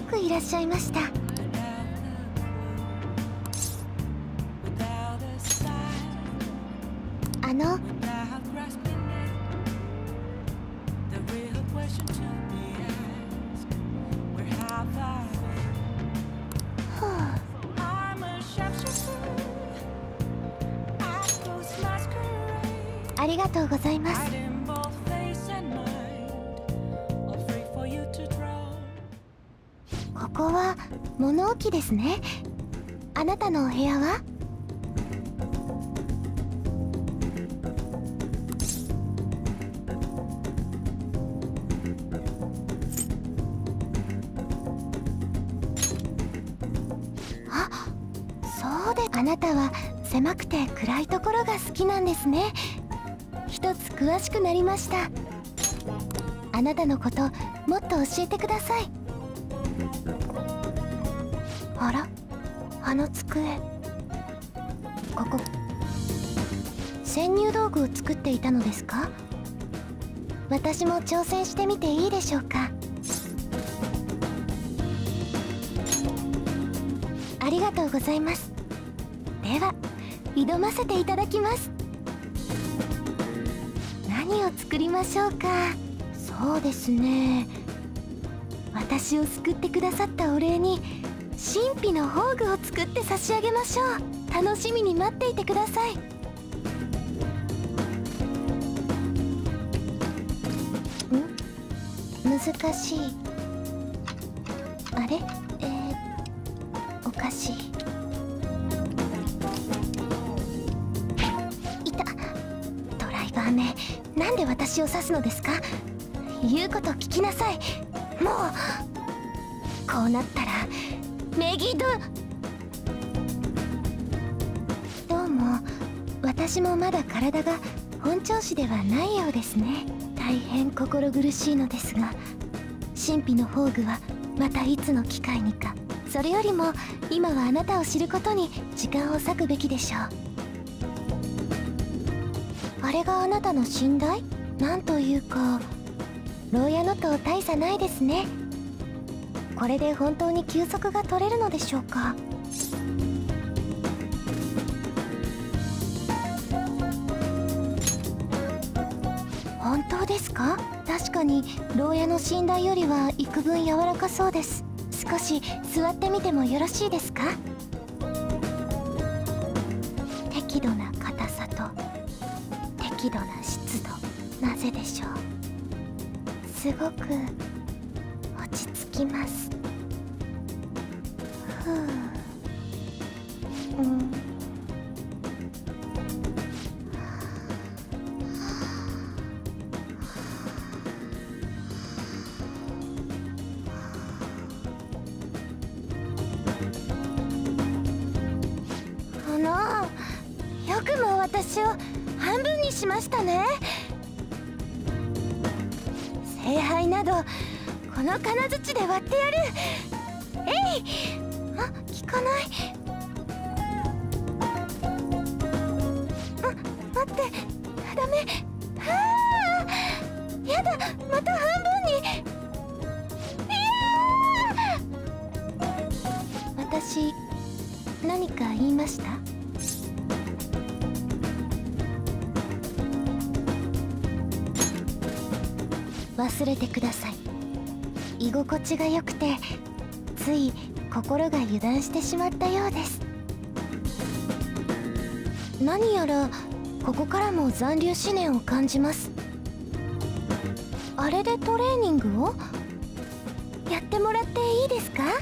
くいらっしゃいました。ありがとうございます。ここは物置ですね。あなたのお部屋は？あ、そうで、あなたは狭くて暗いところが好きなんですね。一つ詳しくなりました。あなたのこともっと教えてください。あら、あの机、ここ潜入道具を作っていたのですか？私も挑戦してみていいでしょうか？ありがとうございます。では挑ませていただきます。何を作りましょうか？そうですね、私を救ってくださったお礼に神秘の宝具を作って差し上げましょう。楽しみに待っていてください。難しい。あれ、おかしい。いた。ドライバーめ、なんで私を指すのですか？言うこと聞きなさい。もうこうなったらメギド。どうも私もまだ体が本調子ではないようですね。大変心苦しいのですが、神秘の宝具はまたいつの機会にか。それよりも今はあなたを知ることに時間を割くべきでしょう。あれがあなたの寝台？なんというか牢屋のと大差ないですね。これで本当に休息が取れるのでしょうか？本当ですか？確かに牢屋の寝台よりは幾分柔らかそうです。少し座ってみてもよろしいですか？適度な硬さと適度な湿度、なぜでしょう。すごく落ち着きます。ふう、よくも私を半分にしましたね。聖杯などこの金槌で割ってやる。えい！あ、効かない。待って、ダメ。はあ、やだ、また半分に。私何か言いました？忘れてください。居心地が良くてつい心が油断してしまったようです。何やらここからも残留思念を感じます。あれでトレーニングをやってもらっていいですか？はい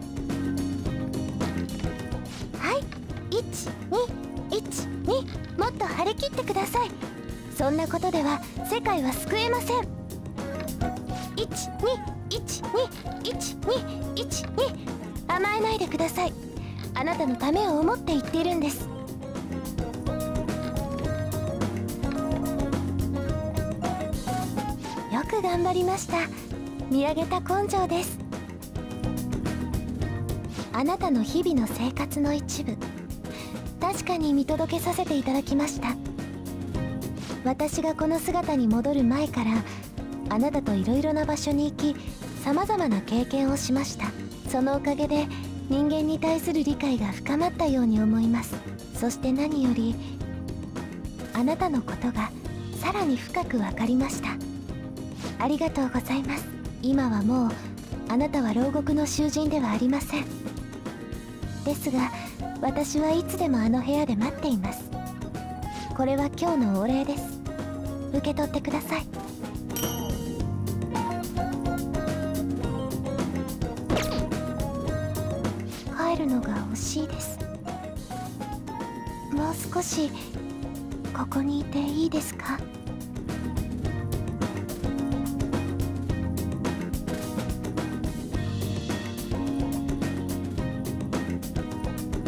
、121もっと張り切ってください。そんなことでは世界は救えません。12121212、甘えないでください。あなたのためを思って言っているんです。よく頑張りました。見上げた根性です。あなたの日々の生活の一部、確かに見届けさせていただきました。私がこの姿に戻る前からあなたといろいろな場所に行き、さまざまな経験をしました。 そのおかげで人間に対する理解が深まったように思います。そして何よりあなたのことがさらに深く分かりました。ありがとうございます。今はもうあなたは牢獄の囚人ではありません。ですが私はいつでもあの部屋で待っています。これは今日のお礼です。受け取ってください。帰るのが惜しいです。もう少しここにいていいですか？